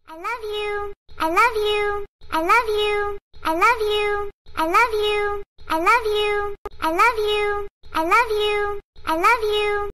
I love you. I love you. I love you. I love you. I love you. I love you. I love you. I love you. I love you.